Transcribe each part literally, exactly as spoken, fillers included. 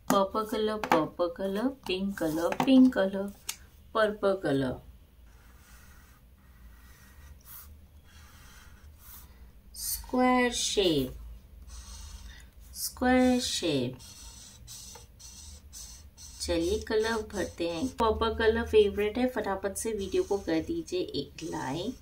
purple color, purple color, pink color, pink color, purple color. Square shape, square shape. चलिए colour भरते हैं। Purple colour favourite है, फटाफट से वीडियो को कर दीजिए एक like.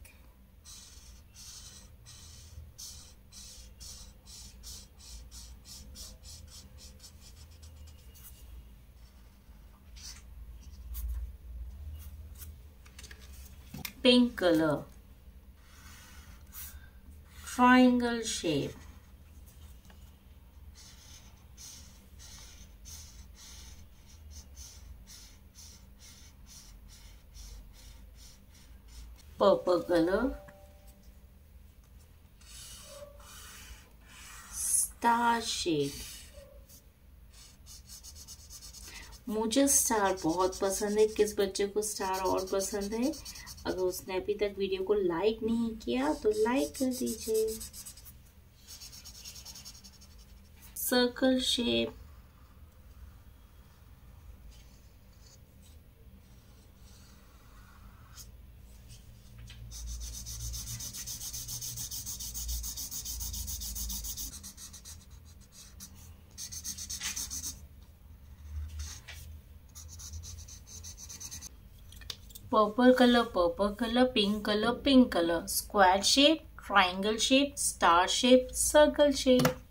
Pink colour, triangle shape, purple colour, star shape. मुझे स्टार बहुत पसंद है। किस बच्चे को स्टार और पसंद है? अगर उसने अभी तक वीडियो को लाइक नहीं किया तो लाइक कर दीजिए। Circle shape, purple colour, purple colour, pink colour, pink colour, square shape, triangle shape, star shape, circle shape.